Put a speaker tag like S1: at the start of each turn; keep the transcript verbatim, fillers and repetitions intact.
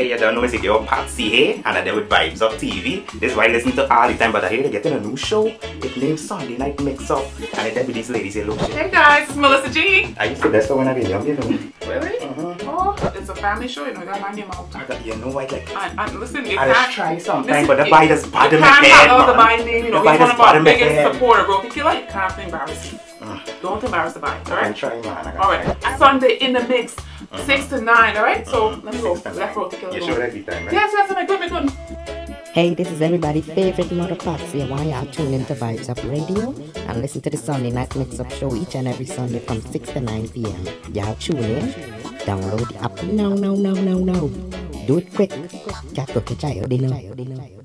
S1: Hey, you don't know, it's your Patsy here, and then with Vibes Up T V. This is why I listen to all the time, but I hear they're getting a new show. It's named Sunday Night Mix Up, and it's with these ladies here. Look.
S2: Hey guys, it's Melissa G.
S1: I used to that's when I was young, you know.
S2: Really?
S1: Uh-huh.
S2: Oh, it's a family show, you know, that my name out.
S1: You know what, like,
S2: And, and listen, you
S1: I
S2: can't
S1: just try sometimes,
S2: listen,
S1: but the bite is bad in
S2: you
S1: my
S2: can't
S1: head,
S2: have the
S1: man.
S2: buy name, you know,
S1: The
S2: he's
S1: bite
S2: one
S1: is
S2: of our
S1: bad in my
S2: biggest
S1: head.
S2: supporter, bro. If you like, you can't embarrass him.
S1: Uh,
S2: Don't embarrass the buy,
S1: I
S2: alright?
S1: try, man. I
S2: Alright,
S1: try.
S2: Sunday in the mix,
S1: Uh-huh.
S2: six to nine, alright? So,
S1: Uh-huh.
S2: let me go,
S1: Six to
S2: left
S1: nine.
S2: row to kill
S1: You
S2: the
S1: sure
S2: moon.
S1: every time, right?
S2: Yes, yes, and I good, me good.
S3: Hey, this is everybody's favorite mother Patsy. Why y'all tune into Vibes Up Radio and listen to the Sunday Night Mix Up show each and every Sunday from six to nine p m Y'all tune in, download the app. No, no, no, no, no. Do it quick. Can't go catch I, they know.